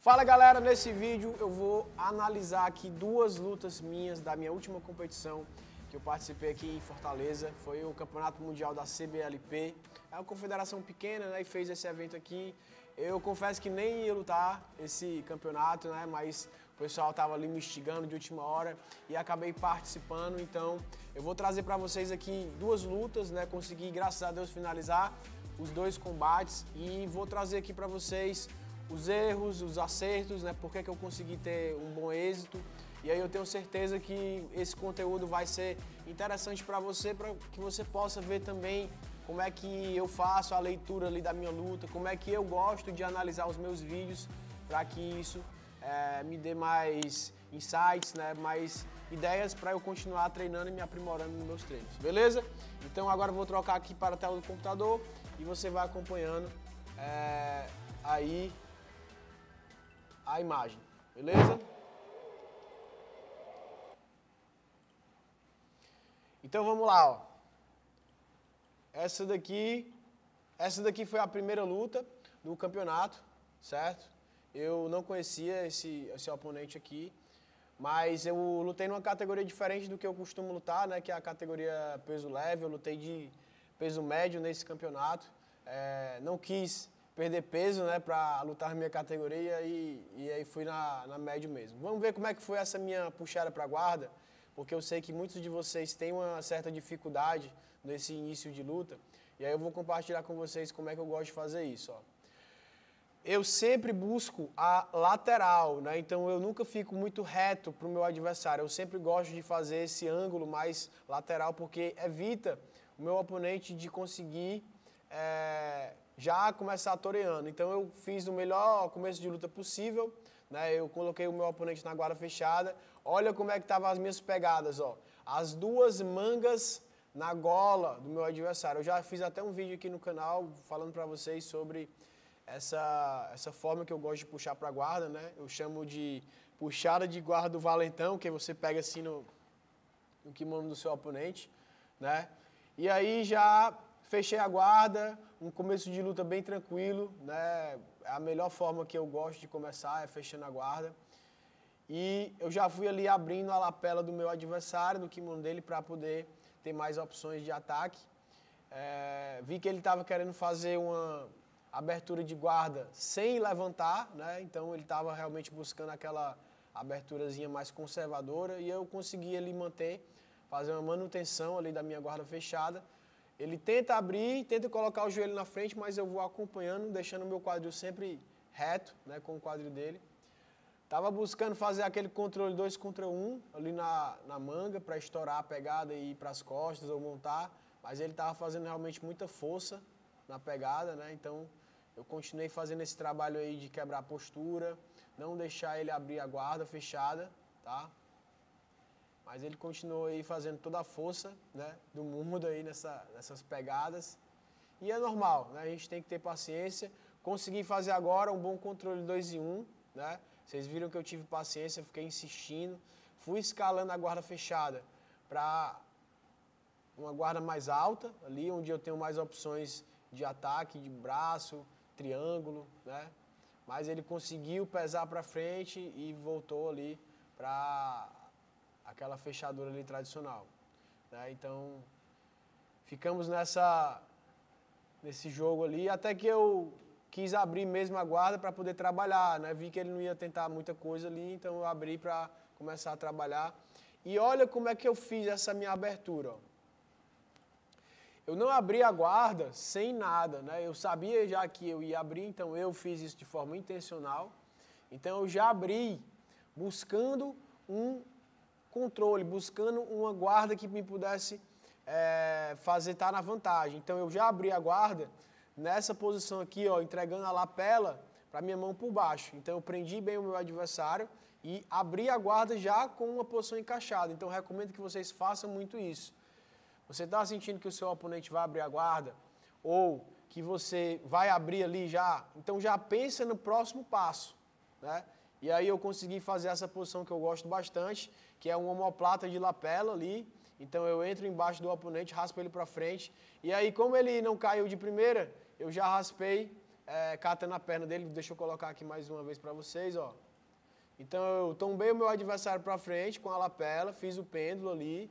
Fala galera, nesse vídeo eu vou analisar aqui duas lutas minhas da minha última competição que eu participei aqui em Fortaleza. Foi o Campeonato Mundial da CBLP. É uma confederação pequena, né, e fez esse evento aqui. Eu confesso que nem ia lutar esse campeonato, né, mas o pessoal estava ali me instigando de última hora e acabei participando. Então eu vou trazer para vocês aqui duas lutas, né, consegui graças a Deus finalizar os dois combates e vou trazer aqui para vocês os erros, os acertos, né? Por que eu consegui ter um bom êxito. E aí eu tenho certeza que esse conteúdo vai ser interessante para que você possa ver também como é que eu faço a leitura ali da minha luta, como é que eu gosto de analisar os meus vídeos, para que isso me dê mais insights, né? Mais ideias para eu continuar treinando e me aprimorando nos meus treinos, beleza? Então agora eu vou trocar aqui para a tela do computador e você vai acompanhando aí a imagem, beleza? Então vamos lá, ó. Essa daqui foi a primeira luta do campeonato, certo? Eu não conhecia esse oponente aqui, mas eu lutei numa categoria diferente do que eu costumo lutar, né? Que é a categoria peso leve. Eu lutei de peso médio nesse campeonato. Não quis perder peso, né, para lutar na minha categoria e aí fui na médio mesmo. Vamos ver como é que foi essa minha puxada para guarda, porque eu sei que muitos de vocês têm uma certa dificuldade nesse início de luta, e aí eu vou compartilhar com vocês como é que eu gosto de fazer isso, ó. Eu sempre busco a lateral, né, então eu nunca fico muito reto para o meu adversário, eu sempre gosto de fazer esse ângulo mais lateral, porque evita o meu oponente de conseguir já começar toreando. Então eu fiz o melhor começo de luta possível, né? Eu coloquei o meu oponente na guarda fechada. Olha como é que estavam as minhas pegadas, ó. As duas mangas na gola do meu adversário. Eu já fiz até um vídeo aqui no canal falando para vocês sobre essa forma que eu gosto de puxar para a guarda, né? Eu chamo de puxada de guarda do valentão, que você pega assim no kimono do seu oponente, né? E aí já fechei a guarda, um começo de luta bem tranquilo, né? A melhor forma que eu gosto de começar é fechando a guarda. E eu já fui ali abrindo a lapela do meu adversário, do kimono dele, para poder ter mais opções de ataque. Vi que ele estava querendo fazer uma abertura de guarda sem levantar, né? Então ele estava realmente buscando aquela aberturazinha mais conservadora e eu consegui ali manter, fazer uma manutenção ali da minha guarda fechada. Ele tenta abrir, tenta colocar o joelho na frente, mas eu vou acompanhando, deixando o meu quadril sempre reto, né, com o quadril dele. Tava buscando fazer aquele controle 2 contra 1 ali na manga, para estourar a pegada e ir para as costas ou montar, mas ele estava fazendo realmente muita força na pegada, né? Então eu continuei fazendo esse trabalho aí de quebrar a postura, não deixar ele abrir a guarda fechada, tá? Mas ele continuou aí fazendo toda a força, né, do mundo aí nessas pegadas. E é normal, né? A gente tem que ter paciência. Consegui fazer agora um bom controle 2 em 1, né? Vocês viram que eu tive paciência, fiquei insistindo. Fui escalando a guarda fechada para uma guarda mais alta, ali onde eu tenho mais opções de ataque, de braço, triângulo, né? Mas ele conseguiu pesar para frente e voltou ali para aquela fechadura ali tradicional, né? Então ficamos nesse jogo ali, até que eu quis abrir mesmo a guarda para poder trabalhar, né? Vi que ele não ia tentar muita coisa ali, então eu abri para começar a trabalhar. E olha como é que eu fiz essa minha abertura, ó. Eu não abri a guarda sem nada, né? Eu sabia já que eu ia abrir, então eu fiz isso de forma intencional. Então eu já abri buscando um controle, buscando uma guarda que me pudesse fazer estar na vantagem. Então eu já abri a guarda nessa posição aqui, ó, entregando a lapela para minha mão por baixo. Então eu prendi bem o meu adversário e abri a guarda já com uma posição encaixada. Então eu recomendo que vocês façam muito isso. Você está sentindo que o seu oponente vai abrir a guarda ou que você vai abrir ali já, então já pensa no próximo passo, né? E aí eu consegui fazer essa posição que eu gosto bastante, que é uma omoplata de lapela ali. Então eu entro embaixo do oponente, raspo ele para frente. E aí como ele não caiu de primeira, eu já raspei catando a perna dele. Deixa eu colocar aqui mais uma vez para vocês, ó. Então eu tombei o meu adversário para frente com a lapela, fiz o pêndulo ali.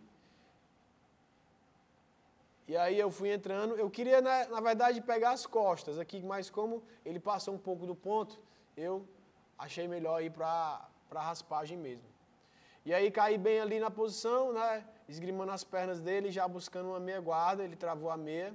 E aí eu fui entrando. Eu queria, na verdade, pegar as costas aqui, mas como ele passou um pouco do ponto, eu achei melhor ir para raspagem mesmo. E aí caí bem ali na posição, né? Esgrimando as pernas dele, já buscando uma meia guarda, ele travou a meia.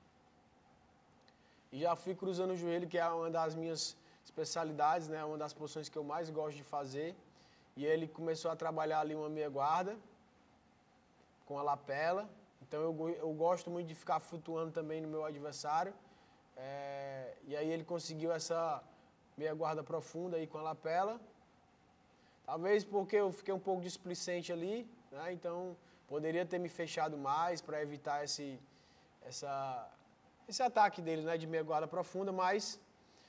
E já fui cruzando o joelho, que é uma das minhas especialidades, né? Uma das posições que eu mais gosto de fazer. E ele começou a trabalhar ali uma meia guarda, com a lapela. Então eu gosto muito de ficar flutuando também no meu adversário. E aí ele conseguiu essa meia guarda profunda aí com a lapela. Talvez porque eu fiquei um pouco displicente ali, né? Então poderia ter me fechado mais para evitar esse ataque dele, né? De meia guarda profunda, mas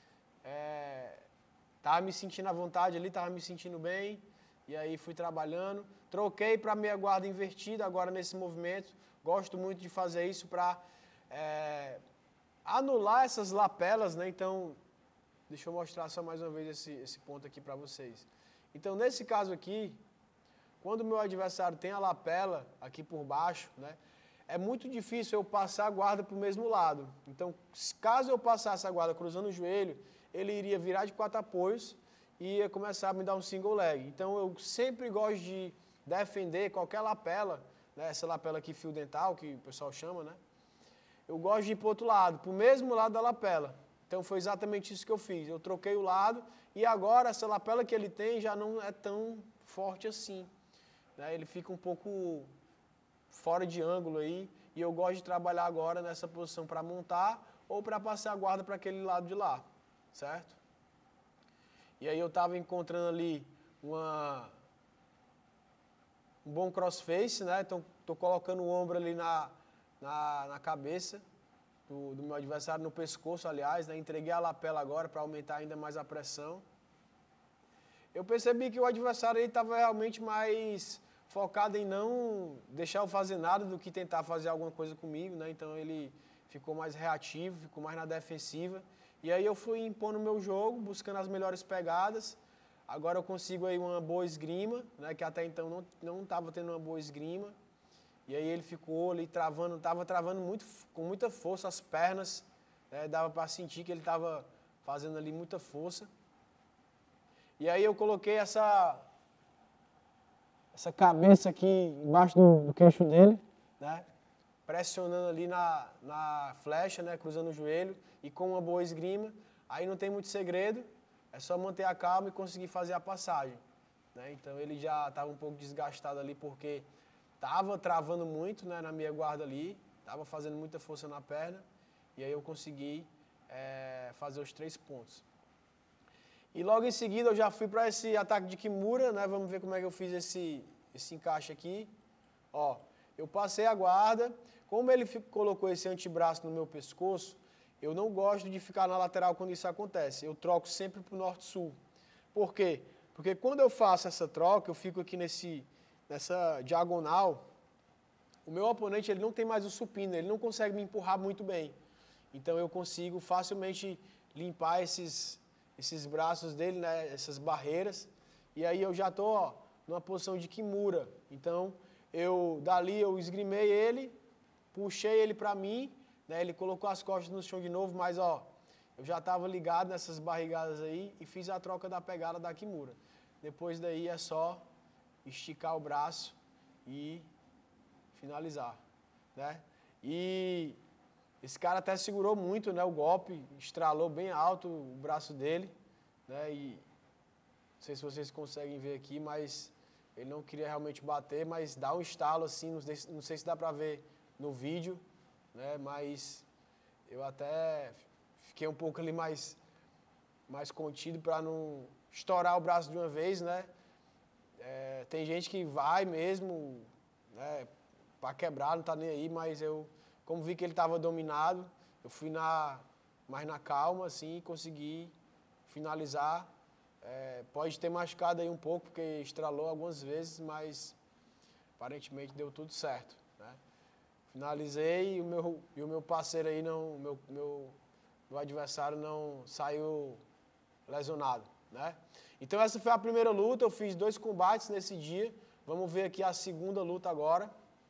estava me sentindo à vontade ali, estava me sentindo bem. E aí fui trabalhando. Troquei para meia guarda invertida agora nesse movimento. Gosto muito de fazer isso para anular essas lapelas, né? Então, deixa eu mostrar só mais uma vez esse ponto aqui para vocês. Então, nesse caso aqui, quando o meu adversário tem a lapela aqui por baixo, né? É muito difícil eu passar a guarda para o mesmo lado. Então, caso eu passasse a guarda cruzando o joelho, ele iria virar de 4 apoios e ia começar a me dar um single leg. Então, eu sempre gosto de defender qualquer lapela, né? Essa lapela aqui fio dental, que o pessoal chama, né? Eu gosto de ir para o outro lado, para o mesmo lado da lapela. Então, foi exatamente isso que eu fiz. Eu troquei o lado e agora essa lapela que ele tem já não é tão forte assim, né? Ele fica um pouco fora de ângulo aí e eu gosto de trabalhar agora nessa posição para montar ou para passar a guarda para aquele lado de lá, certo? E aí eu estava encontrando ali um bom crossface, né? Então, estou colocando o ombro ali na cabeça do meu adversário, no pescoço, aliás, né? Entreguei a lapela agora para aumentar ainda mais a pressão. Eu percebi que o adversário estava realmente mais focado em não deixar eu fazer nada do que tentar fazer alguma coisa comigo, né? Então ele ficou mais reativo, ficou mais na defensiva. E aí eu fui impondo o meu jogo, buscando as melhores pegadas. Agora eu consigo aí uma boa esgrima, né? Que até então não estava tendo uma boa esgrima. E aí ele ficou ali travando, estava travando com muita força as pernas, né? Dava para sentir que ele estava fazendo ali muita força. E aí eu coloquei essa cabeça aqui embaixo do queixo dele, né? Pressionando ali na flecha, né? Cruzando o joelho e com uma boa esgrima. Aí não tem muito segredo, é só manter a calma e conseguir fazer a passagem, né? Então ele já estava um pouco desgastado ali porque estava travando muito, né, na minha guarda ali, estava fazendo muita força na perna e aí eu consegui fazer os 3 pontos. E logo em seguida eu já fui para esse ataque de Kimura, né? Vamos ver como é que eu fiz esse encaixe aqui. Ó, eu passei a guarda. Como ele colocou esse antebraço no meu pescoço, eu não gosto de ficar na lateral quando isso acontece. Eu troco sempre para o norte-sul. Por quê? Porque quando eu faço essa troca, eu fico aqui nessa diagonal, o meu oponente ele não tem mais o supino, ele não consegue me empurrar muito bem. Então eu consigo facilmente limpar esses braços dele, né, essas barreiras, e aí eu já estou numa posição de Kimura. Então, dali eu esgrimei ele, puxei ele para mim, né, ele colocou as costas no chão de novo, mas eu já estava ligado nessas barrigadas aí e fiz a troca da pegada da Kimura. Depois daí é só esticar o braço e finalizar, né? E esse cara até segurou muito, né, o golpe, estralou bem alto o braço dele, né, e não sei se vocês conseguem ver aqui, mas ele não queria realmente bater, mas dá um estalo assim, não sei se dá para ver no vídeo, né, mas eu até fiquei um pouco ali mais contido para não estourar o braço de uma vez, né. Tem gente que vai mesmo, né, para quebrar, não tá nem aí, mas como vi que ele estava dominado, eu fui mais na calma, assim, e consegui finalizar. Pode ter machucado aí um pouco, porque estralou algumas vezes, mas aparentemente deu tudo certo, né? Finalizei e o meu parceiro aí, do adversário não saiu lesionado, né? Então essa foi a primeira luta, eu fiz 2 combates nesse dia. Vamos ver aqui a segunda luta agora.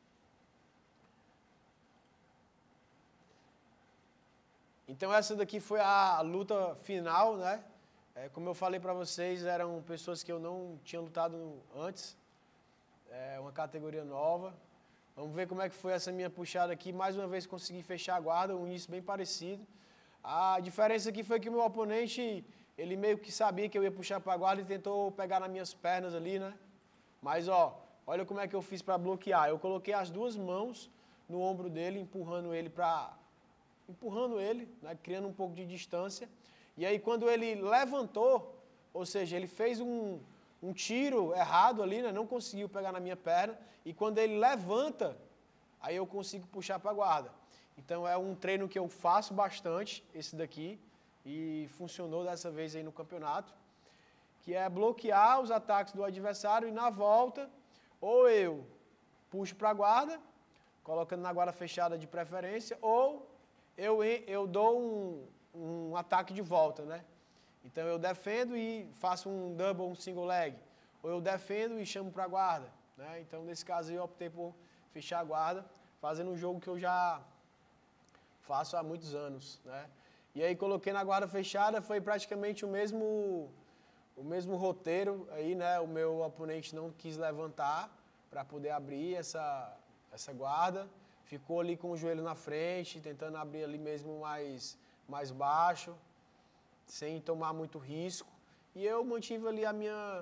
Então essa daqui foi a luta final, né? Como eu falei para vocês, eram pessoas que eu não tinha lutado antes. Uma categoria nova. Vamos ver como é que foi essa minha puxada aqui. Mais uma vez consegui fechar a guarda, um início bem parecido. A diferença aqui foi que o meu oponente, ele meio que sabia que eu ia puxar para a guarda e tentou pegar nas minhas pernas ali, né? Mas, ó, olha como é que eu fiz para bloquear. Eu coloquei as 2 mãos no ombro dele, empurrando ele, né? Criando um pouco de distância. E aí, quando ele levantou, ou seja, ele fez um tiro errado ali, né? Não conseguiu pegar na minha perna. E quando ele levanta, aí eu consigo puxar para a guarda. Então é um treino que eu faço bastante, esse daqui, e funcionou dessa vez aí no campeonato, que é bloquear os ataques do adversário e na volta, ou eu puxo para a guarda, colocando na guarda fechada de preferência, ou eu dou um ataque de volta, né? Então eu defendo e faço um double, um single leg, ou eu defendo e chamo para a guarda, né? Então nesse caso eu optei por fechar a guarda, fazendo um jogo que eu já faço há muitos anos, né? E aí coloquei na guarda fechada, foi praticamente o mesmo roteiro aí, né? O meu oponente não quis levantar para poder abrir essa guarda, ficou ali com o joelho na frente, tentando abrir ali mesmo mais baixo, sem tomar muito risco. E eu mantive ali a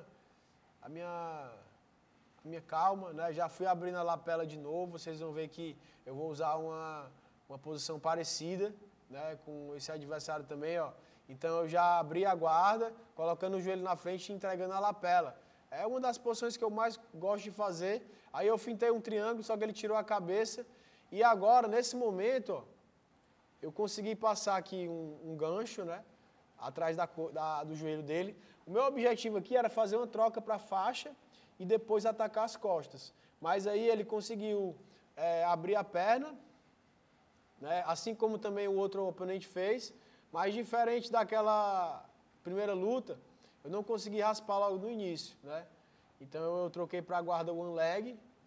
minha calma, né? Já fui abrindo a lapela de novo, vocês vão ver que eu vou usar uma posição parecida, né, com esse adversário também, ó. Então eu já abri a guarda, colocando o joelho na frente e entregando a lapela. É uma das posições que eu mais gosto de fazer. Aí eu fintei um triângulo, só que ele tirou a cabeça. E agora, nesse momento, ó, eu consegui passar aqui um gancho, né, atrás do joelho dele. O meu objetivo aqui era fazer uma troca para a faixa e depois atacar as costas. Mas aí ele conseguiu abrir a perna, né? Assim como também o outro oponente fez, mas diferente daquela primeira luta, eu não consegui raspar logo no início, né? Então eu troquei para a guarda one leg,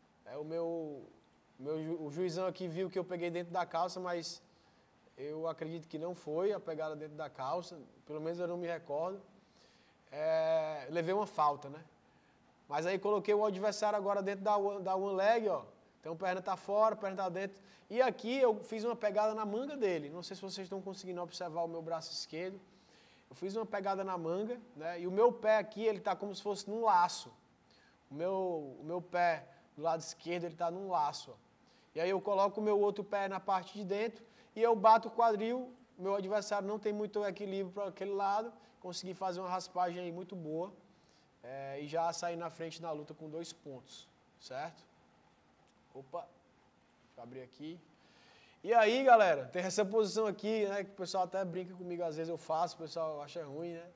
o juizão aqui viu que eu peguei dentro da calça, mas eu acredito que não foi a pegada dentro da calça, pelo menos eu não me recordo. Levei uma falta, né? Mas aí coloquei o adversário agora dentro da one leg, ó. Então, a perna está fora, a perna está dentro. E aqui eu fiz uma pegada na manga dele. Não sei se vocês estão conseguindo observar o meu braço esquerdo. Eu fiz uma pegada na manga, né? E o meu pé aqui, ele está como se fosse num laço. O meu pé do lado esquerdo, ele está num laço, ó. E aí eu coloco o meu outro pé na parte de dentro e eu bato o quadril. Meu adversário não tem muito equilíbrio para aquele lado. Consegui fazer uma raspagem aí muito boa. E já sair na frente na luta com 2 pontos, certo? Opa, deixa eu abrir aqui. E aí, galera, tem essa posição aqui, né, que o pessoal até brinca comigo, às vezes eu faço, o pessoal acha ruim, né?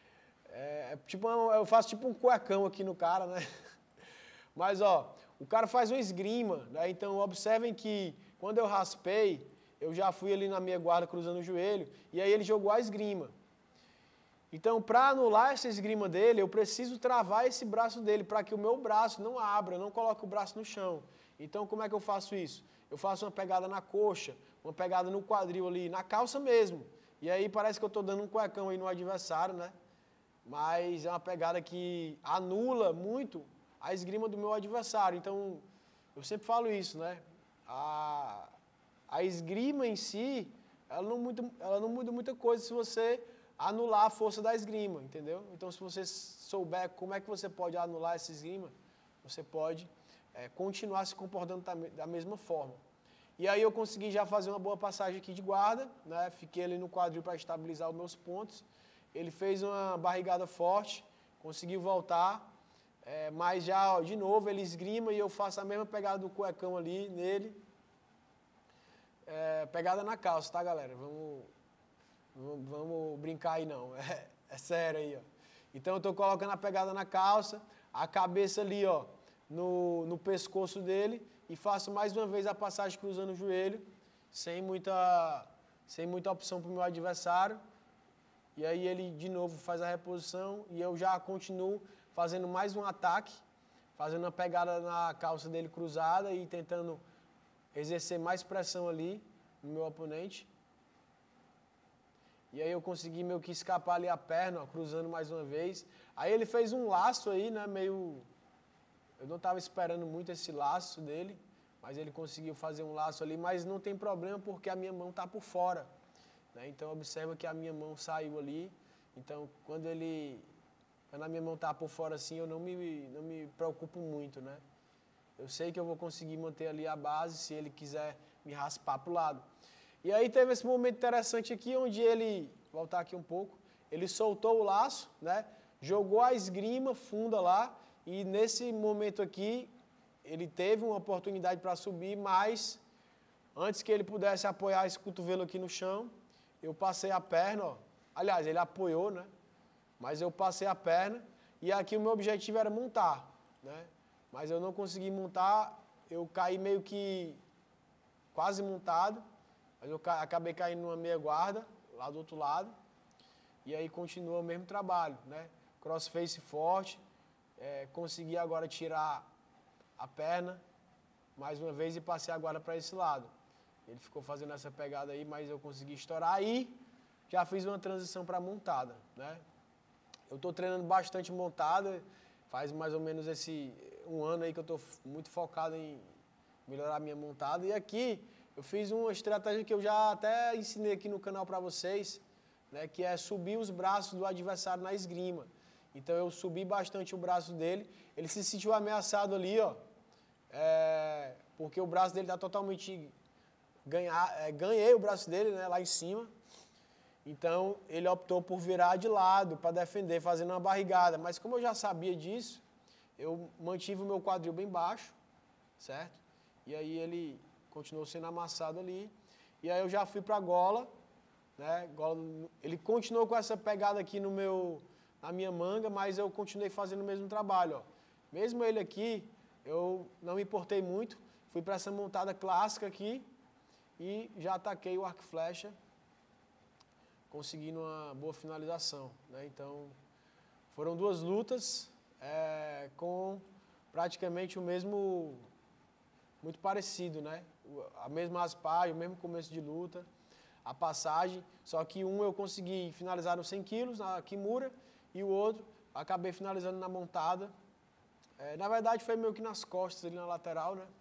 Eu faço tipo um cuecão aqui no cara, né? Mas, ó, o cara faz uma esgrima, né? Então, observem que quando eu raspei, eu já fui ali na minha guarda cruzando o joelho, e aí ele jogou a esgrima. Então, para anular essa esgrima dele, eu preciso travar esse braço dele, para que o meu braço não abra, eu não coloque o braço no chão. Então, como é que eu faço isso? Eu faço uma pegada na coxa, uma pegada no quadril ali, na calça mesmo. E aí parece que eu estou dando um cuecão aí no adversário, né? Mas é uma pegada que anula muito a esgrima do meu adversário. Então, eu sempre falo isso, né? A esgrima em si, ela não muda muita coisa se você anular a força da esgrima, entendeu? Então, se você souber como é que você pode anular essa esgrima, você pode continuar se comportando da mesma forma. E aí eu consegui já fazer uma boa passagem aqui de guarda, né? Fiquei ali no quadril para estabilizar os meus pontos. Ele fez uma barrigada forte, conseguiu voltar, mas já, ó, de novo, ele esgrima e eu faço a mesma pegada do cuecão ali nele. Pegada na calça, tá, galera? Vamos brincar aí não, é sério aí, ó. Então eu estou colocando a pegada na calça, a cabeça ali, ó, no pescoço dele e faço mais uma vez a passagem cruzando o joelho, sem muita opção para o meu adversário. E aí ele de novo faz a reposição e eu já continuo fazendo mais um ataque, fazendo uma pegada na calça dele cruzada e tentando exercer mais pressão ali no meu oponente. E aí eu consegui meio que escapar ali a perna, ó, cruzando mais uma vez. Aí ele fez um laço aí, né, meio... Eu não estava esperando muito esse laço dele, mas ele conseguiu fazer um laço ali, mas não tem problema porque a minha mão está por fora. Né? Então observa que a minha mão saiu ali. Então quando a minha mão está por fora assim, eu não me preocupo muito, né? Eu sei que eu vou conseguir manter ali a base se ele quiser me raspar para o lado. E aí teve esse momento interessante aqui, onde ele, voltar aqui um pouco, ele soltou o laço, né? Jogou a esgrima funda lá, e nesse momento aqui, ele teve uma oportunidade para subir, mas antes que ele pudesse apoiar esse cotovelo aqui no chão, eu passei a perna, ó. Aliás, ele apoiou, né? Mas eu passei a perna, e aqui o meu objetivo era montar, né? Mas eu não consegui montar, eu caí meio que quase montado, mas eu acabei caindo numa meia guarda, lá do outro lado, e aí continua o mesmo trabalho, né? Crossface forte, consegui agora tirar a perna, mais uma vez, e passei a guarda para esse lado. Ele ficou fazendo essa pegada aí, mas eu consegui estourar, aí já fiz uma transição para montada, né? Eu estou treinando bastante montada, faz mais ou menos um ano aí que eu estou muito focado em melhorar a minha montada, e aqui eu fiz uma estratégia que eu já até ensinei aqui no canal para vocês, né, que é subir os braços do adversário na esgrima. Então eu subi bastante o braço dele, ele se sentiu ameaçado ali, ó, porque o braço dele está totalmente... ganhei o braço dele, né, lá em cima, então ele optou por virar de lado para defender, fazendo uma barrigada. Mas como eu já sabia disso, eu mantive o meu quadril bem baixo, certo? E aí ele continuou sendo amassado ali. E aí eu já fui para a gola, né? Ele continuou com essa pegada aqui na minha manga, mas eu continuei fazendo o mesmo trabalho, ó. Mesmo ele aqui, eu não me importei muito, fui para essa montada clássica aqui e já ataquei o arco e flecha, conseguindo uma boa finalização, né? Então, foram duas lutas com praticamente o mesmo, muito parecido, né? A mesma raspagem, o mesmo começo de luta, a passagem, só que um eu consegui finalizar nos 100 quilos, na Kimura, e o outro acabei finalizando na montada. Na verdade, foi meio que nas costas, ali na lateral, né?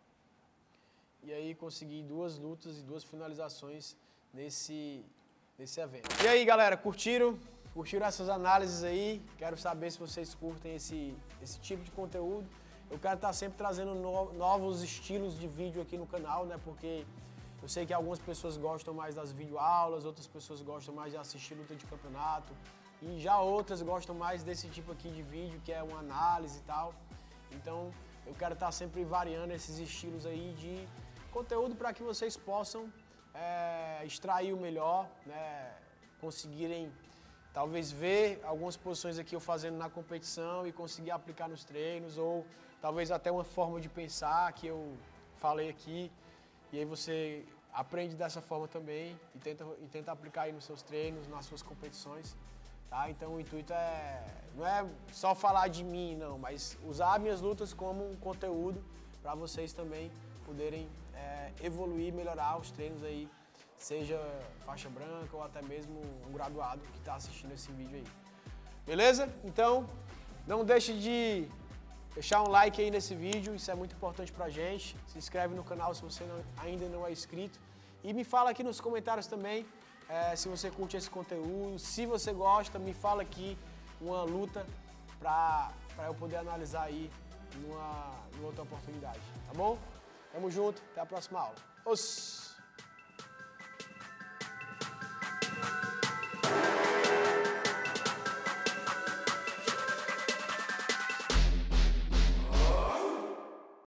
E aí consegui duas lutas e duas finalizações nesse evento. E aí, galera, curtiram? Curtiram essas análises aí? Quero saber se vocês curtem esse tipo de conteúdo. Eu quero estar sempre trazendo novos estilos de vídeo aqui no canal, né? Porque eu sei que algumas pessoas gostam mais das videoaulas, outras pessoas gostam mais de assistir luta de campeonato, e já outras gostam mais desse tipo aqui de vídeo, que é uma análise e tal. Então, eu quero estar sempre variando esses estilos aí de conteúdo para que vocês possam extrair o melhor, né? Conseguirem talvez ver algumas posições aqui eu fazendo na competição e conseguir aplicar nos treinos, ou talvez até uma forma de pensar que eu falei aqui, e aí você aprende dessa forma também e tenta aplicar aí nos seus treinos, nas suas competições, tá? Então o intuito não é só falar de mim, não, mas usar minhas lutas como um conteúdo para vocês também poderem evoluir, melhorar os treinos aí, seja faixa branca ou até mesmo um graduado que está assistindo esse vídeo aí. Beleza? Então, não deixe de deixar um like aí nesse vídeo, isso é muito importante pra gente. Se inscreve no canal se você ainda não é inscrito. E me fala aqui nos comentários também se você curte esse conteúdo. Se você gosta, me fala aqui uma luta pra eu poder analisar aí numa outra oportunidade. Tá bom? Tamo junto, até a próxima aula. Os